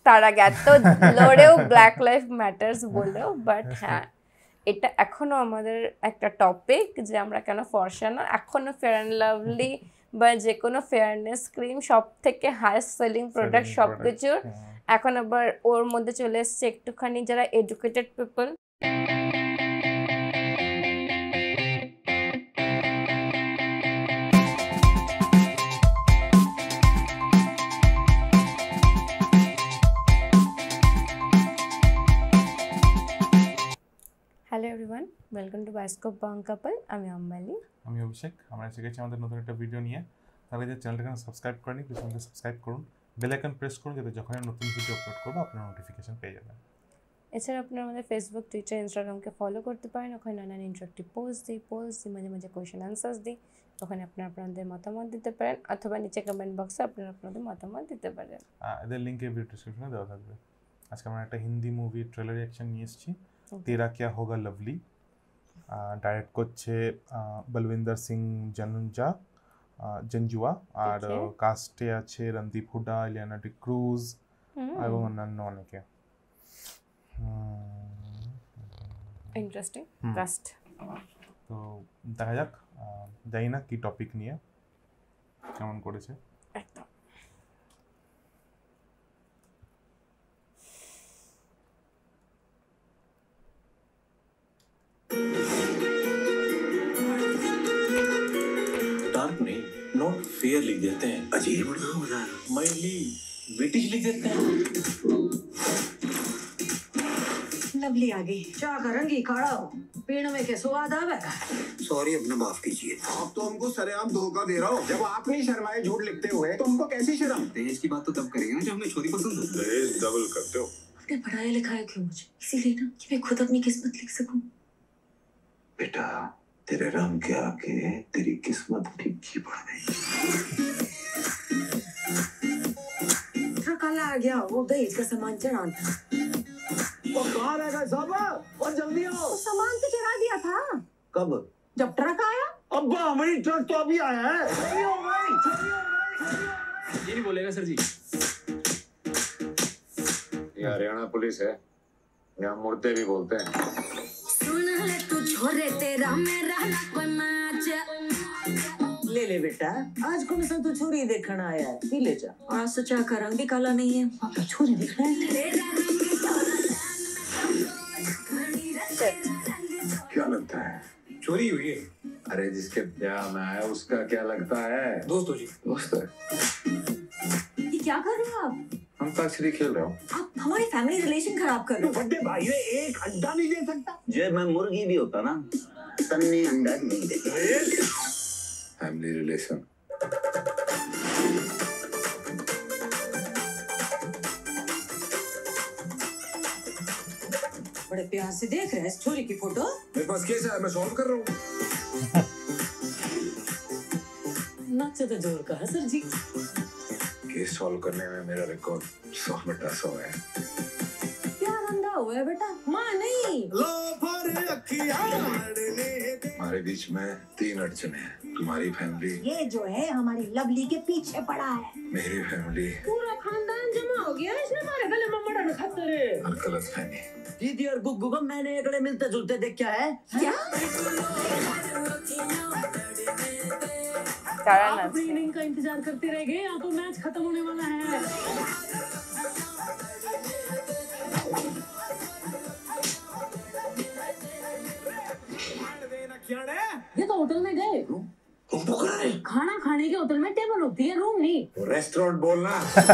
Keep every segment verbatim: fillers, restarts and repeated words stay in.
তার আগে এত লড়েও ব্ল্যাক লাইফ ম্যাটার্স বলেও, বাট হ্যাঁ এটা এখনো আমাদের একটা টপিক যে আমরা কেন ফর্সা না। এখনো ফেয়ার অ্যান্ড লাভলি বা যে কোনো ফেয়ারনেস ক্রিম সব থেকে হাইয়েস্ট সেলিং প্রোডাক্ট সব কিছুর। এখন আবার ওর মধ্যে চলে এসছে একটুখানি যারা educated people, hello everyone, welcome to bioscope Bong couple. আমি অম্বালি, আমি অভিষেক। আমরা এসে গেছি আমাদের নতুন একটা ভিডিও নিয়ে। তাহলে যে চ্যানেলটাকে সাবস্ক্রাইব করেনি প্লিজ আমাকে সাবস্ক্রাইব করুন, বেল আইকন প্রেস করুন যাতে যখন আমি নতুন ভিডিও আপলোড করবো আপনারা নোটিফিকেশন পেয়ে যাবেন। এছাড়া আপনারা আমাদের ফেসবুক, টুইটার, ইনস্টাগ্রামকে ফলো করতে পারেন। ওখানে নানান ইন্টারেক্টিভ পোস্ট দিই, পোস্ট দিই, মাঝে মাঝে কোয়েশ্চেন আনসার্স দিই। ওখানে আপনারা আপনাদের মতামত দিতে পারেন, অথবা নিচে কমেন্ট বক্সে আপনারা আপনাদের মতামত দিতে পারেন। এদের লিঙ্ক এই ভিডিও ডেসক্রিপশনে দেওয়া থাকবে। আজকে আমরা একটা হিন্দি মুভি ট্রেলার রিঅ্যাকশন নিয়ে এসেছি, তেরা ক্যা হোগা লাভলি। ডাইরেক্ট করছে বলবিন্দর সিং জনুঞ্জা জঞ্জুয়া, আর কাস্টে আছে রণদীপ হুডা, ইলিয়ানা ডিক্রুজ এবং অন্যান্য অনেকে। Interesting cast. তো দেখা যাক, জানি না কি টপিক নিয়ে কেমন করেছে। একদম डार्क नहीं, नॉट फेयर लिख देते हैं। अजीब माइली ब्रिटिश लिख देते हैं। लवली आ गई, चाह करेंगी खड़ा हो, पीने में क्या स्वाद आवे। सॉरी, अपना माफ कीजिए। आप तो हमको सरेआम धोखा दे रहा हो। जब आप नहीं शर्माए झूठ लिखते हुए तो हमको कैसी शर्म? दहेज की बात तो तब करेंगे ना जब हमें छोरी पसंद हो। दहेज डबल करते हो। आपने पढ़ाया लिखाया क्यों मुझे? इसीलिए ना कि मैं खुद अपनी किस्मत लिख सकूं। बेटा, तेरे रंग के आके तेरी किस्मत फीकी पड़ गई। ट्रक आ गया, वो दहेज का सामान चढ़ाना। वो कहाँ रह गए साहब? और जल्दी आओ। तो सामान तो चढ़ा दिया था। कब? जब ट्रक आया। अब्बा, हमारी ट्रक तो अभी आया है। चोरी हो गई, चोरी हो गई। ये नहीं बोलेगा सर जी। ये हरियाणा पुलिस है, यहाँ मुर्दे भी बोलते हैं। सुन ले तू छोरे, तेरा मेरा ना कोई मैच। ले ले बेटा, आज कौन सा तू छोरी देखना आया है? पी ले जा। आज तो चाह का रंग भी काला नहीं है, अब तो छोरी देखना है। क्या लगता है चोरी हुई है? अरे जिसके ब्याह में आया उसका क्या लगता है? दोस्तों जी। दोस्त है। ये क्या कर रहे हो आप? हम ताक्षरी खेल रहे हो। आप हमारी फैमिली रिलेशन खराब कर रहे हो। बड़े भाई ने एक अंडा नहीं दे सकता। जब मैं मुर्गी भी होता ना, तन्ने अंडा नहीं देता। Family relation. बड़े प्यार से देख रहे हैं इस छोरी की फोटो। मेरे पास केस है, मैं सॉल्व कर रहा हूँ। नाच तो जोर का है सर जी। केस सॉल्व करने में मेरा रिकॉर्ड सौ बटा सौ है। प्यार अंधा हुआ है बेटा, माँ नहीं। हमारे बीच में तीन अड़चने हैं। तुम्हारी फैमिली, ये जो है हमारी लवली के पीछे पड़ा है। मेरी फैमिली पूरा खानदान जमा हो गया, इसने हमारे गले में मर्डर खतर है। और गलत फहमी। दीदी और गुग्गू को मैंने एकड़े मिलते जुलते देखा है। क्या? কারণ आप इनिंग का इंतजार करते रह गए, यहाँ तो मैच खत्म होने वाला है। ये तो होटल में गए, खाना खाने के होटल में टेबल होती है, रूम नहीं। रेस्टोरेंट बोलना।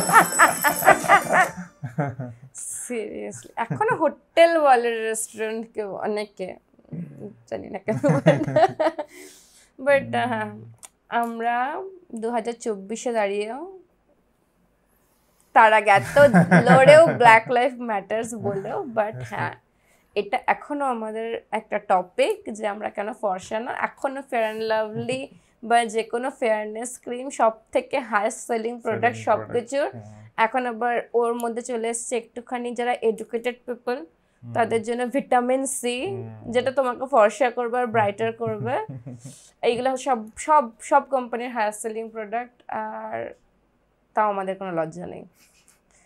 সিরিয়াসলি এখনো হোটেল বলে, রেস্টুরেন্ট কেউ অনেকে, জানি না কেন। বাট আমরা দু হাজার চব্বিশে দাঁড়িয়েও তার আগে এত লড়েও ব্ল্যাক লাইফ ম্যাটার্স বলেও, বাট হ্যাঁ এটা এখনো আমাদের একটা টপিক যে আমরা কেন ফর্সা না। এখনো ফেয়ার অ্যান্ড লাভলি বা যে কোনো ফেয়ারনেস ক্রিম সব থেকে হাইয়েস্ট সেলিং প্রোডাক্ট সব কিছুর। এখন আবার ওর মধ্যে চলে এসছে একটুখানি যারা এডুকেটেড পিপল, তাদের জন্য ভিটামিন সি, যেটা তোমাকে ফর্সা করবে আর ব্রাইটার করবে। এইগুলো সব সব সব কোম্পানির হায়ার সেলিং প্রোডাক্ট, আর তাও আমাদের কোনো লজ্জা নেই।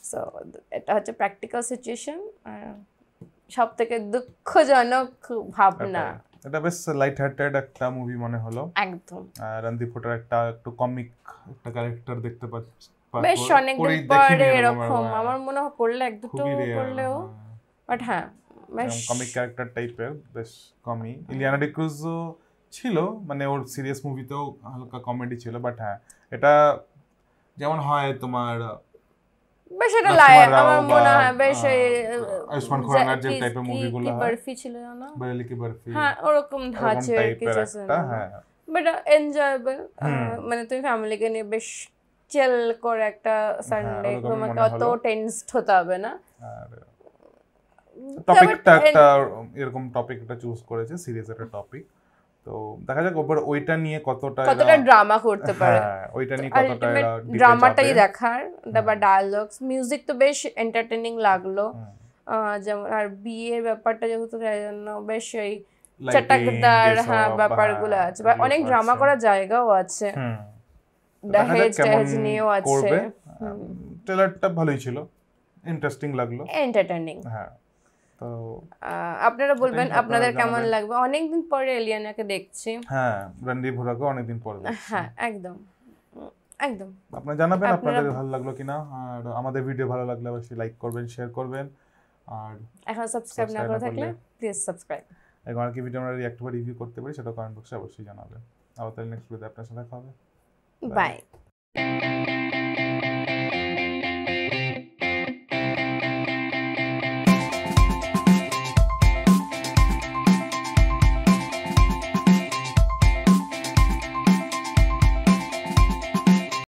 সো এটা হচ্ছে প্র্যাকটিক্যাল সিচুয়েশন, সব থেকে দুঃখজনক ভাবনা। এটা বেশ লাইট হার্টেড একটা মুভি মনে হলো একদম। রণদীপ হুডার একটা একটু কমিক একটা ক্যারেক্টার দেখতে পাচ্ছি, বেশ অনেকদিন পরে এরকম আমার মনে হয় করলে এক দুটো করলেও, বাট হ্যাঁ বেশ কমিক ক্যারেক্টার টাইপের, বেশ কমই। ইলিয়ানা ডিক্রুজও ছিল, মানে ওর সিরিয়াস মুভিতেও হালকা কমেডি ছিল, বাট হ্যাঁ এটা যেমন হয় তোমার বেশ এটা লাইক আমার রাও মনে বা, হয় বেশ এই আয়ুষ্মান খুরানার যে টাইপের কি- মুভিগুলো কি হয়, বরফি ছিল না, বেরেলি কি বরফি, হ্যাঁ ওরকম ধাঁচের টাইপের কিছু একটা, সিনেমা, হ্যাঁ বাট এনজয়েবল। মানে তুমি ফ্যামিলিকে নিয়ে বেশ চিল করে একটা সানডে, ওরকমই তোমাকে মনে অত হলো। টেনসড হতে হবে না। আর তবে টপিকটা একটা en- এরকম টপিক একটা চুজ করেছে, সিরিয়াস একটা টপিক, তো দেখা যাক ওপর ওইটা নিয়ে কতটা কতটা এরা- ড্রামা করতে পারে, হ্যাঁ ওইটা নিয়ে কতটা আলটিমেট এরা deep এ ড্রামাটাই যাবে। দেখার, তারপর ডায়ালগস, মিউজিক তো বেশ এন্টারটেইনিং লাগলো। হুম। আহ, যেমন আর বিয়ের ব্যাপারটা যেহেতু তাই জন্য বেশ এই Lighting, চটাকদার যেসব, হ্যাঁ ব্যাপারগুলো হ্যাঁ, আছে, বা এগুলো অনেক আছে। ড্রামা করার জায়গাও আছে, হুম। দেখা যাক দাহেজ কেমন টাহেজ নিয়েও আছে, করবে। ট্রেলারটা ভালোই ছিল, ইন্টারেস্টিং লাগলো। এন্টারটেইনিং। হ্যাঁ তো আপনারা বলবেন আপনারা আপনাদের কেমন জানাবেন। লাগবে, অনেকদিন পরে এলিয়ানাকে দেখছি। হ্যাঁ রণদীপ হুডাকে অনেকদিন পরে দেখছি। হ্যাঁ একদম উম, একদম। আপনারা জানাবেন আপনারা- আপনাদের ভালো লাগলো কিনা, আর আমাদের ভিডিও ভালো লাগলে অবশ্যই লাইক করবেন, শেয়ার করবেন, আর এখন সাবস্ক্রাইব না Subscribe করে না থাকলে করলে- প্লিজ সাবস্ক্রাইব। এখন আর কি ভিডিও আমরা রিঅ্যাক্ট বা রিভিউ করতে পারি সেটা কমেন্ট বক্সে অবশ্যই জানাবেন। আবার তাহলে নেক্সট ভিডিওতে আপনার সাথে দেখা হবে। বাই।